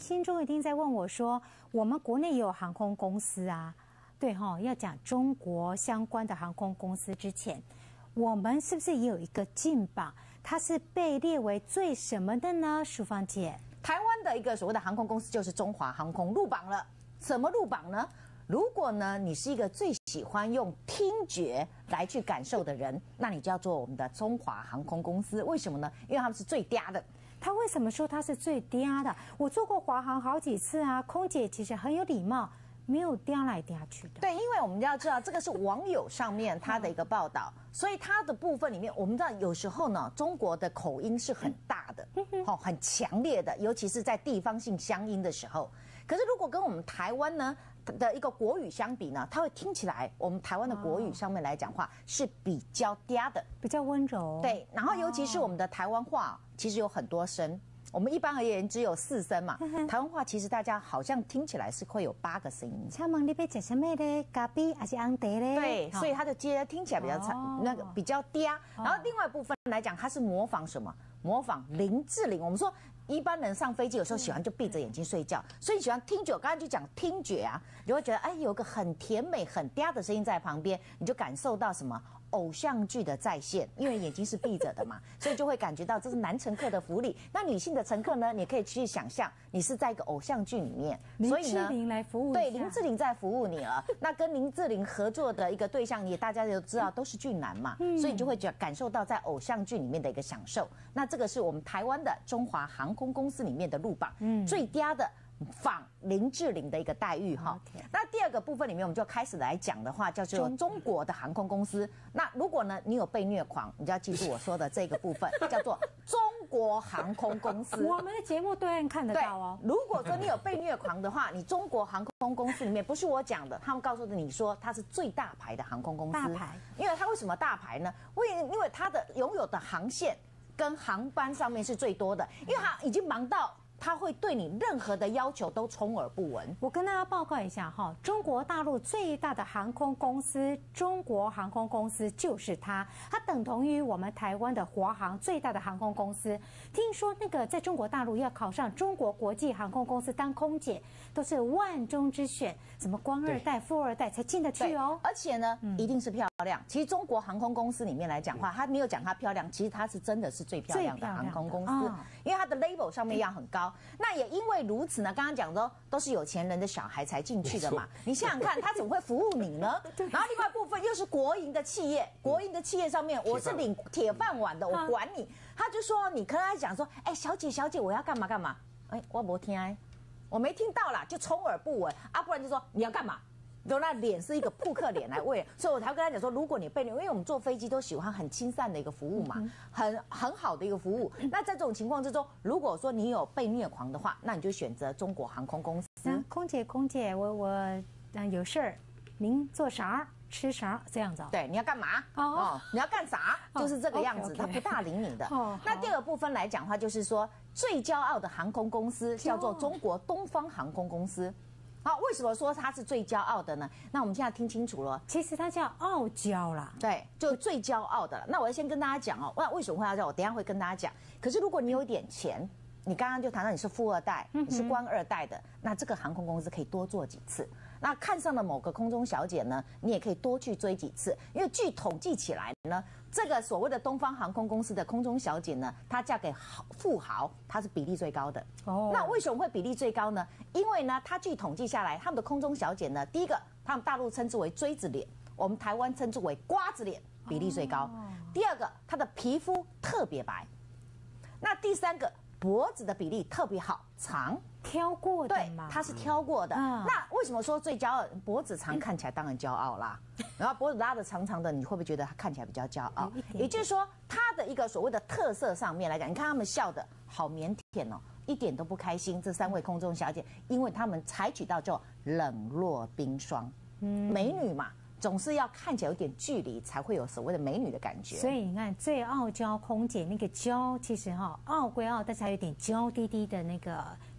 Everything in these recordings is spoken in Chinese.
心中一定在问我说，我们国内也有航空公司啊，对哈，要讲中国相关的航空公司之前，我们是不是也有一个金榜？它是被列为最什么的呢？淑芳姐， 台湾的一个所谓的航空公司就是中华航空入榜了。怎么入榜呢？如果呢你是一个最喜欢用听觉来去感受的人，那你就要做我们的中华航空公司。为什么呢？因为他们是最嗲的。 他为什么说他是最嗲的？我坐过华航好几次啊，空姐其实很有礼貌，没有嗲来嗲去的。 对，因为我们要知道这个是网友上面他的一个报道，所以他的部分里面，我们知道有时候呢，中国的口音是很大的，很强烈的，尤其是在地方性乡音的时候。可是如果跟我们台湾呢的一个国语相比呢，它会听起来我们台湾的国语上面来讲话是比较嗲的， 比较温柔。 对，然后尤其是我们的台湾话，其实有很多声。我们一般而言只有4声嘛，台湾话其实大家好像听起来是会有8个声音。 请问你要吃什么嘞？咖啡还是红茶嘞？ 对，所以它的接听起来比较那个比较嗲。然后另外部分来讲，它是模仿什么？模仿林志玲。我们说一般人上飞机有时候喜欢就闭着眼睛睡觉，所以你喜欢听觉。我刚才就讲听觉啊，你会觉得哎有个很甜美很嗲的声音在旁边，你就感受到什么偶像剧的再现，因为眼睛是闭着的嘛，所以就会感觉到这是男乘客的福利。那女性的乘客呢，你可以去想象你是在一个偶像剧里面，所以呢， 林志玲来服务， 对，林志玲在服务你了。那跟林志玲合作的一个对象，也大家都知道都是俊男嘛，所以你就会感受到在偶像剧里面的一个享受。那这个是我们台湾的中华航空公司里面的入榜，最嗲的。仿林志玲的一个待遇哈。那第二个部分里面，我们就开始来讲的话，叫做中国的航空公司。那如果呢，你有被虐狂，你就要记住我说的这个部分，叫做中国航空公司。 我们的节目对岸看得到哦。 如果说你有被虐狂的话，你中国航空公司里面不是我讲的，他们告诉你说它是最大牌的航空公司。 大牌， 因为它为什么大牌呢？因为它的拥有的航线跟航班上面是最多的，因为它已经忙到。他会对你任何的要求都充耳不闻。 我跟大家报告一下哈，中国大陆最大的航空公司中国航空公司就是它，它等同于我们台湾的华航最大的航空公司。听说那个在中国大陆要考上中国国际航空公司当空姐，都是万中之选，什么官二代、富二代才进得去哦。 而且呢，一定是漂亮。其实中国航空公司里面来讲话，它没有讲它漂亮，其实它是真的是最漂亮的航空公司，因为它的 label 上面要很高。那也因为如此呢，刚刚讲的都是有钱人的小孩才进去的嘛。你想想看，他怎么会服务你呢？然后另外部分又是国营的企业，国营的企业上面我是领铁饭碗的，我管你。他就说你跟他讲说，哎，小姐，我要干嘛干嘛？哎，我没听，我没听到啦，就充耳不闻啊，不然就说你要干嘛？那脸是一个扑克脸来喂，所以我才会跟他讲说，如果你被虐，因为我们坐飞机都喜欢很亲善的一个服务嘛，很好的一个服务。那在这种情况之中，如果说你有被虐狂的话，那你就选择中国航空公司。 空姐，我有事儿，您做啥？吃啥这样子？ 对，你要干嘛？你要干啥？就是这个样子，他不大理你的。那第二个部分来讲的话，就是说最骄傲的航空公司叫做中国东方航空公司。好，为什么说它是最骄傲的呢？那我们现在听清楚了， 其实它叫傲娇啦， 对，就最骄傲的了。那我要先跟大家讲哦，为什么会要叫我等一下会跟大家讲。可是如果你有一点钱，你刚刚就谈到你是富二代，你是官二代的，那这个航空公司可以多做几次。那看上了某个空中小姐呢，你也可以多去追几次，因为据统计起来呢，这个所谓的东方航空公司的空中小姐呢，她嫁给富豪，她是比例最高的。那为什么会比例最高呢？因为呢，她据统计下来，他们的空中小姐呢，第一个，他们大陆称之为锥子脸，我们台湾称之为瓜子脸，比例最高。第二个，她的皮肤特别白。那第三个，脖子的比例特别好，长。 挑过的嘛， 对，他是挑过的。那为什么说最骄傲？脖子长看起来当然骄傲啦。然后脖子拉的长长的，你会不会觉得他看起来比较骄傲？也就是说，他的一个所谓的特色上面来讲，你看他们笑的好腼腆哦，一点都不开心。这3位空中小姐，因为他们采取到叫冷若冰霜，美女嘛。总是要看起来有点距离，才会有所谓的美女的感觉。 所以你看，最傲娇空姐那个娇，其实傲归傲，但是还有点娇滴滴的那个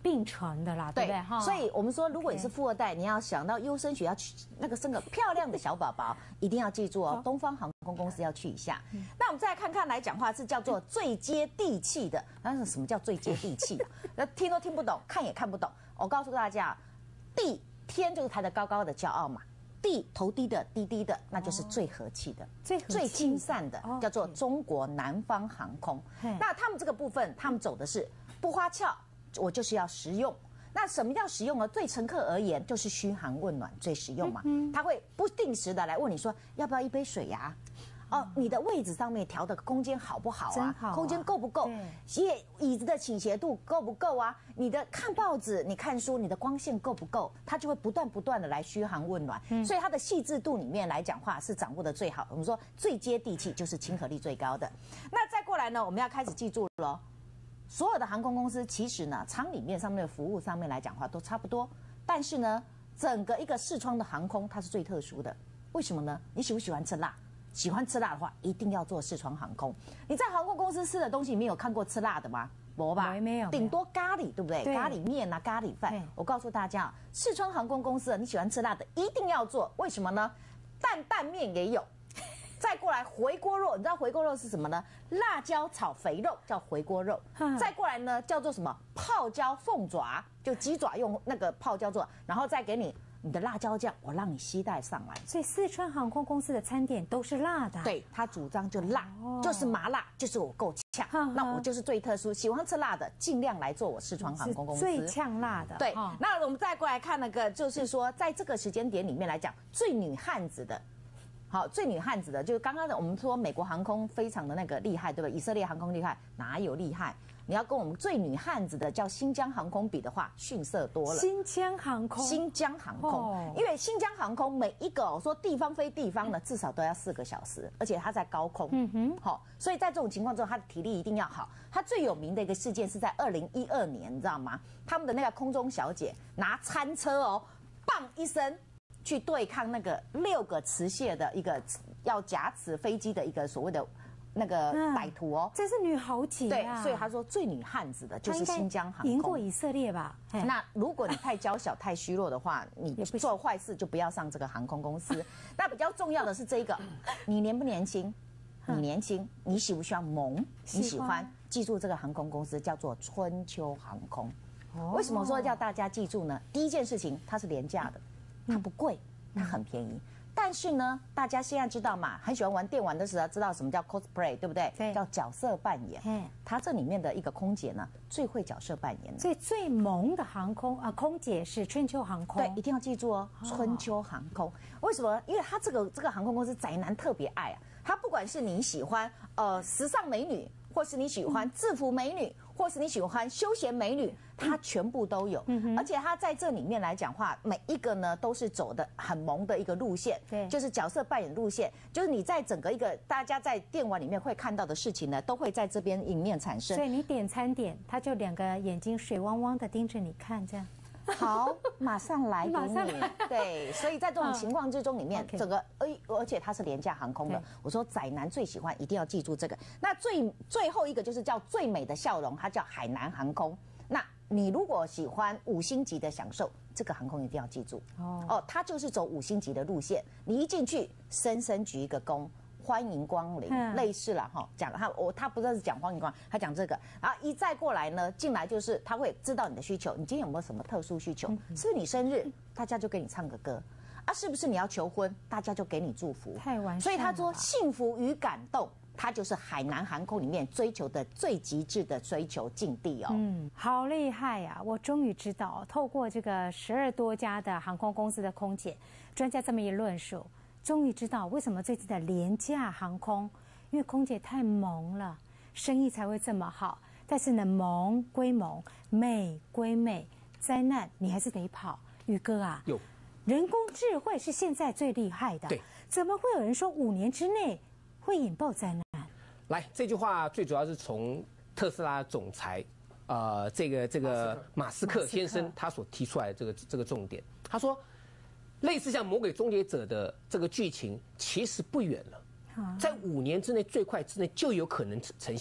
并存的啦，对不对？哈， 所以我们说，如果你是富二代，你要想到优生学要去那个生个漂亮的小宝宝，一定要记住哦，东方航空公司要去一下。那我们再来看看来讲话是叫做最接地气的，那是什么叫最接地气啊？那听都听不懂，看也看不懂。我告诉大家，天就是抬得高高的骄傲嘛。地头低的低低的，那就是最和气的、最亲善的，叫做中国南方航空。那他们这个部分，他们走的是不花俏，我就是要实用。那什么叫实用呢？对乘客而言，就是嘘寒问暖最实用嘛。他会不定时的来问你说，要不要一杯水呀？哦，你的位置上面调的空间好不好啊？空间够不够？椅子的倾斜度够不够啊？你的看报纸、你看书，你的光线够不够？它就会不断的来嘘寒问暖。所以它的细致度里面来讲话是掌握的最好。我们说最接地气，就是亲和力最高的。那再过来呢，我们要开始记住了，所有的航空公司其实呢，舱里面上面的服务上面来讲话都差不多，但是呢，整个一个视窗的航空它是最特殊的。为什么呢？你喜不喜欢吃辣？喜欢吃辣的话，一定要坐视窗航空。你在航空公司吃的东西，没有看过吃辣的吗？没吧？ 没有， 顶多咖喱，对不对？咖喱面啊，咖喱饭。我告诉大家，视窗航空公司，你喜欢吃辣的，一定要坐。为什么呢？担面也有。再过来回锅肉，你知道回锅肉是什么呢？辣椒炒肥肉叫回锅肉。再过来呢，叫做什么？泡椒凤爪，就鸡爪用那个泡椒做，然后再给你的辣椒酱，我让你携带上来。 所以四川航空公司的餐点都是辣的。 对，他主张就辣，就是麻辣，就是我够呛。那我就是最特殊，喜欢吃辣的，尽量来做我四川航空公司最呛辣的。 对，那我们再过来看那个，就是说在这个时间点里面来讲，最女汉子的。好，最女汉子的，就是刚刚的我们说美国航空非常的那个厉害，对吧？以色列航空厉害，哪有厉害？你要跟我们最女汉子的叫新疆航空比的话，逊色多了。 新疆航空， 因为新疆航空每一个说地方飞地方呢，至少都要4个小时，而且它在高空。好，所以在这种情况之后，它的体力一定要好。它最有名的一个事件是在2012年，你知道吗？他们的那个空中小姐拿餐车棒一声。去对抗那个6个持械的一个要夹持飞机的一个所谓的那个歹徒这是女豪杰啊。对，所以他说最女汉子的就是新疆航空， 赢过以色列吧？ 那如果你太娇小、太虚弱的话，你做坏事就不要上这个航空公司。那比较重要的是这个，你年不年轻？你年轻，你喜不喜欢萌？你喜欢，记住这个航空公司叫做春秋航空。为什么说要大家记住呢？第一件事情，它是廉价的。它不贵，它很便宜。但是呢，大家现在知道嘛，很喜欢玩电玩的时候，知道什么叫 cosplay， 对不对？ 对， 叫角色扮演。它这里面的一个空姐呢，最会角色扮演。 所以最萌的航空空姐是春秋航空。 对，一定要记住哦，春秋航空。为什么？因为它这个航空公司宅男特别爱啊。它不管是你喜欢时尚美女，或是你喜欢制服美女，或是你喜欢休闲美女，它全部都有。而且它在这里面来讲话，每一个呢都是走的很萌的一个路线， 对， 就是角色扮演路线，就是你在整个一个大家在电玩里面会看到的事情呢，都会在这边里面产生。 所以你点餐点，他就2个眼睛水汪汪的盯着你看，这样。 好，马上来给你。对，所以在这种情况之中里面，整个而且它是廉价航空的。我说宅男最喜欢，一定要记住这个。那最后一个就是叫最美的笑容，它叫海南航空。那你如果喜欢5星级的享受，这个航空一定要记住它就是走5星级的路线。你一进去，深深鞠一个躬。欢迎光临，类似了哈，讲他不是讲欢迎光临，他讲这个，然后一再过来呢，进来就是他会知道你的需求，你今天有没有什么特殊需求？是不是你生日，大家就给你唱个歌啊？是不是你要求婚，大家就给你祝福？ 太完善了。 所以他说幸福与感动，它就是海南航空里面追求的最极致的追求境地哦。 好厉害呀！我终于知道，透过这个12多家的航空公司的空姐，专家这么一论述。终于知道为什么最近的廉价航空，因为空姐太萌了，生意才会这么好。但是呢，萌归萌，美归美，灾难你还是得跑。宇哥啊，人工智慧是现在最厉害的， 对， 怎么会有人说5年之内会引爆灾难？ 来，这句话最主要是从特斯拉总裁，这个马斯克先生他所提出来的这个重点，他说。类似像《魔鬼终结者》的这个剧情，其实不远了，在5年之内最快之内就有可能呈现。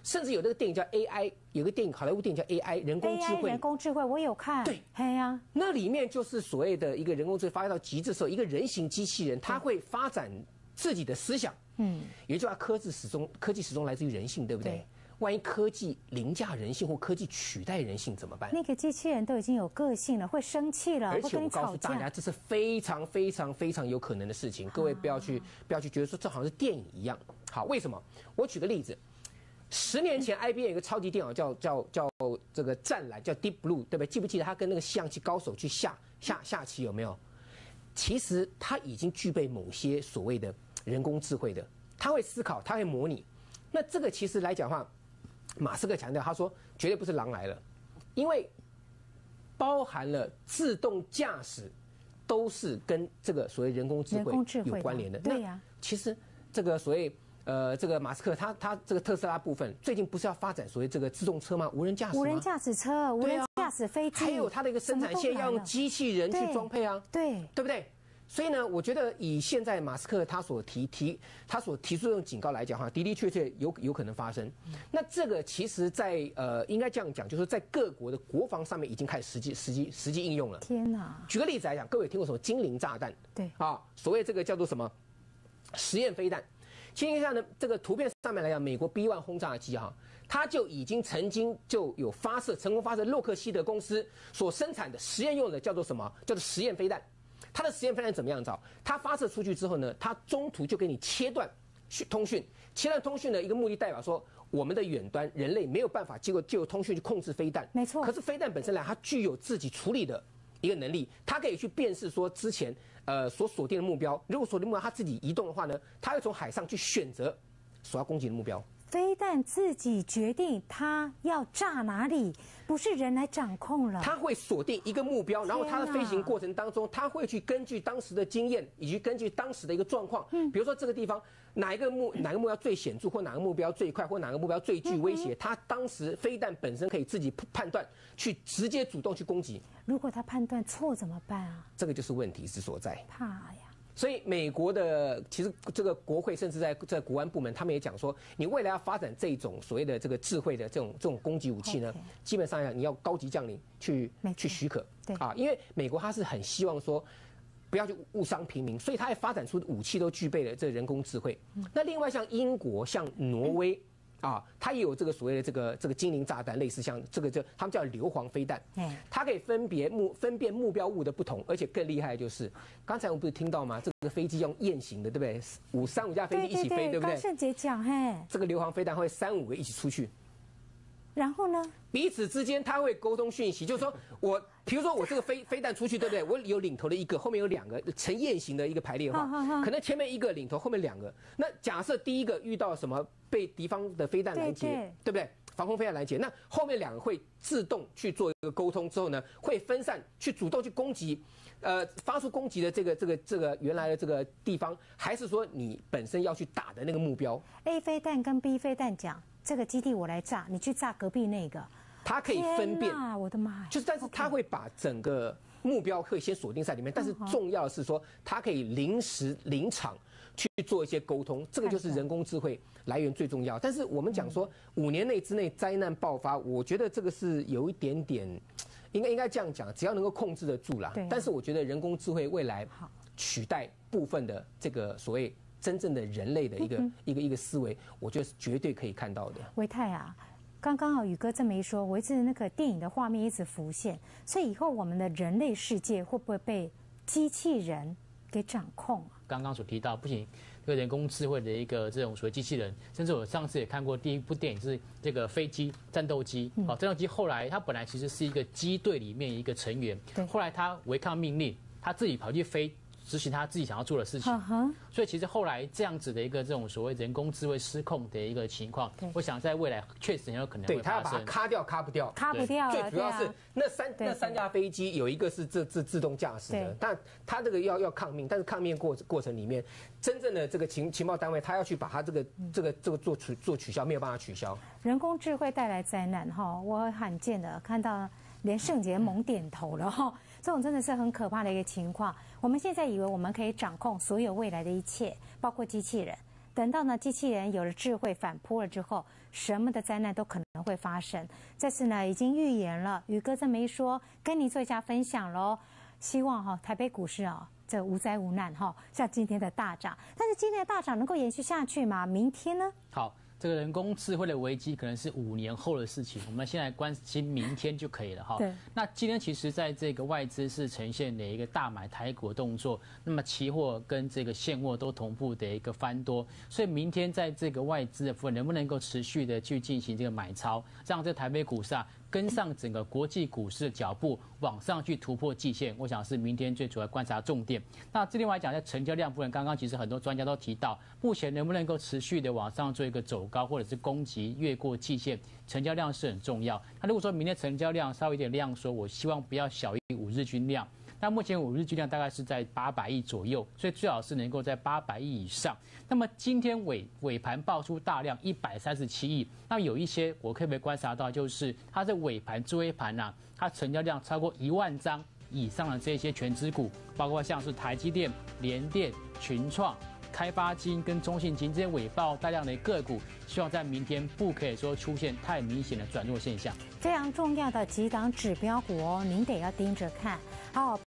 甚至有那个电影叫 AI， 有个电影好莱坞电影叫 AI 人工智慧。 人工智慧我有看。 对， 嘿呀， 那里面就是所谓的一个人工智慧发展到极致的时候，一个人形机器人，它会发展自己的思想。也就是说，科技始终来自于人性，对不对？万一科技凌驾人性或科技取代人性怎么办？ 那个机器人都已经有个性了，会生气了， 而且我会跟你吵架。 告诉大家，这是非常非常非常有可能的事情。各位不要去觉得说这好像是电影一样。好，为什么？我举个例子，10年前 IBM 有一个超级电脑叫这个湛蓝，叫 Deep Blue， 对不对？记不记得他跟那个西洋棋高手去下棋有没有？其实他已经具备某些所谓的人工智慧的，他会思考，他会模拟。那这个其实来讲的话，马斯克强调，他说绝对不是狼来了，因为包含了自动驾驶，都是跟这个所谓人工智慧有关联的。 对呀， 其实这个所谓这个马斯克他这个特斯拉部分，最近不是要发展所谓这个自动车吗？无人驾驶吗？ 无人驾驶车、无人驾驶飞机， 还有它的一个生产线要用机器人去装配啊， 对不对？所以呢，我觉得以现在马斯克他所提出这种警告来讲哈，的确有可能发生。那这个其实在应该这样讲，就是在各国的国防上面已经开始实际应用了。 天哪！ 举个例子来讲，各位有听过什么精灵炸弹？ 对啊，所谓这个叫做什么实验飞弹。今天下呢，这个图片上面来讲，美国 B1 轰炸机哈，它就已经曾经就有成功发射洛克希德公司所生产的实验用的叫做什么？叫做实验飞弹。它的实验飞弹怎么样？它发射出去之后呢，它中途就给你切断通讯。切断通讯的一个目的代表说，我们的远端人类没有办法借由通讯去控制飞弹。 没错。 可是飞弹本身来，它具有自己处理的一个能力，它可以去辨识说之前所锁定的目标，如果锁定目标它自己移动的话呢，它会从海上去选择所要攻击的目标。 飞弹自己决定它要炸哪里，不是人来掌控了。 它会锁定一个目标，然后它的飞行过程当中，它会去根据当时的经验，以及根据当时的一个状况，比如说这个地方哪个目标最显著，或哪个目标最快，或哪个目标最具威胁，它当时飞弹本身可以自己判断，去直接主动去攻击。 如果它判断错怎么办啊？ 这个就是问题之所在。 怕呀。 所以美国的其实这个国会甚至在国安部门，他们也讲说，你未来要发展这种所谓的这个智慧的这种攻击武器呢，基本上你要高级将领去许可， 对啊， 因为美国他是很希望说不要去误伤平民，所以他也发展出武器都具备了这人工智慧。那另外像英国、像挪威。它也有这个所谓的这个精灵炸弹，类似像这个他们叫硫磺飞弹，它可以分辨目标物的不同，而且更厉害的就是，刚才我们不是听到吗？这个飞机用雁行的，对不对？5架飞机一起飞，对不对？ 高胜杰讲，嘿， 这个硫磺飞弹会3、5个一起出去， 然后呢？彼此之间它会沟通讯息，就是说比如说我这个飞弹出去，对不对？我有领头的一个，后面有2个，呈雁行的一个排列的话，可能前面1个领头，后面2个。那假设第一个遇到什么被敌方的飞弹拦截，对不对？防空飞弹拦截，那后面2个会自动去做一个沟通之后呢，会分散去主动去攻击，发出攻击的这个原来的这个地方，还是说你本身要去打的那个目标 ？A 飞弹跟 B 飞弹讲，这个基地我来炸，你去炸隔壁那个。 它可以分辨， 我的妈呀！ 就是，但是它会把整个目标会先锁定在里面，但是重要的是说，它可以临场去做一些沟通，这个就是人工智慧来源最重要。但是我们讲说，5年内之内灾难爆发，我觉得这个是有一点点，应该这样讲，只要能够控制得住啦。但是我觉得人工智慧未来取代部分的这个所谓真正的人类的一个思维，我觉得是绝对可以看到的。 维泰啊。刚刚宇哥这么一说，我一直那个电影的画面一直浮现，所以以后我们的人类世界会不会被机器人给掌控啊？ 刚刚所提到，不仅这个人工智慧的一个这种所谓机器人，甚至我上次也看过第一部电影是这个飞机战斗机，战斗机后来它本来其实是一个机队里面一个成员，后来他违抗命令，他自己跑去飞。执行他自己想要做的事情，所以其实后来这样子的一个这种所谓人工智慧失控的一个情况，我想在未来确实很有可能会发生。 对，他要把它卡掉，卡不掉， 卡不掉。 最主要是那三架飞机有一个是自动驾驶的，但他这个要抗命，但是抗命过程里面，真正的这个情报单位，他要去把他这个做取消，没有办法取消。 人工智慧带来灾难哈，我罕见的看到连圣杰猛点头了哈。这种真的是很可怕的一个情况。我们现在以为我们可以掌控所有未来的一切，包括机器人。 等到呢机器人有了智慧反扑了之后，什么的灾难都可能会发生。这次呢已经预言了，宇哥这么一说，跟你做一下分享喽。希望台北股市这无灾无难像今天的大涨，但是今天的大涨能够延续下去吗？明天呢？ 好。这个人工智慧的危机可能是5年后的事情，我们现在关心明天就可以了哈。 对。 那今天其实在这个外资是呈现的一个大买台股的动作，那么期货跟这个现货都同步的一个翻多，所以明天在这个外资的部分能不能够持续的去进行这个买超，让这台北股市跟上整个国际股市的脚步，往上去突破季线，我想是明天最主要观察重点。那另外讲，在成交量部分，刚刚其实很多专家都提到，目前能不能够持续的往上做一个走高，或者是攻击越过季线，成交量是很重要。那如果说明天成交量稍微有点量缩，我希望不要小于5日均量。那目前5日均量大概是在800亿左右，所以最好是能够在800亿以上。那么今天尾盘爆出大量137亿，那有一些我可以观察到，就是它的尾盘追盘它成交量超过1万张以上的这些全指股，包括像是台积电、联电、群创、开发金跟中信金这些尾爆大量的个股，希望在明天不可以说出现太明显的转弱现象。 非常重要的几档指标股您得要盯着看。好。